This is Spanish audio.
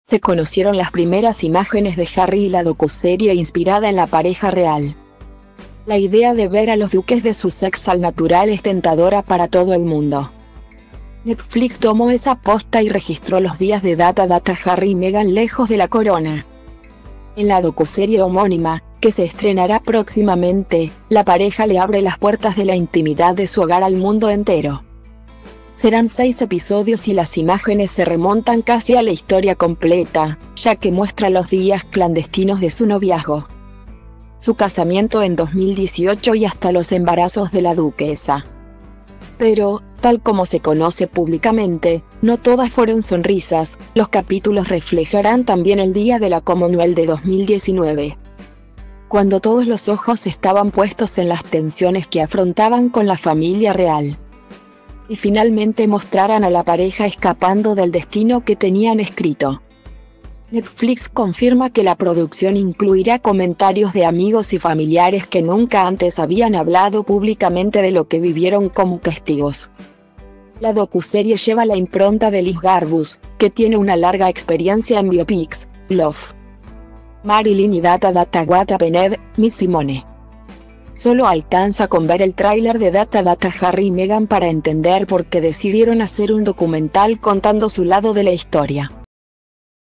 se conocieron las primeras imágenes de Harry y la docuserie inspirada en la pareja real. La idea de ver a los duques de Sussex al natural es tentadora para todo el mundo. Netflix tomó esa posta y registró los días de data Harry y Meghan lejos de la corona. En la docuserie homónima, que se estrenará próximamente, la pareja le abre las puertas de la intimidad de su hogar al mundo entero. Serán 6 episodios y las imágenes se remontan casi a la historia completa, ya que muestra los días clandestinos de su noviazgo, su casamiento en 2018 y hasta los embarazos de la duquesa. Pero, tal como se conoce públicamente, no todas fueron sonrisas. Los capítulos reflejarán también el día de la Commonwealth de 2019, cuando todos los ojos estaban puestos en las tensiones que afrontaban con la familia real. Y finalmente mostrarán a la pareja escapando del destino que tenían escrito. Netflix confirma que la producción incluirá comentarios de amigos y familiares que nunca antes habían hablado públicamente de lo que vivieron como testigos. La docuserie lleva la impronta de Liz Garbus, que tiene una larga experiencia en biopics, Love, Marilyn y Data What Happened, Miss Simone. Solo alcanza con ver el tráiler de Data Harry y Meghan para entender por qué decidieron hacer un documental contando su lado de la historia.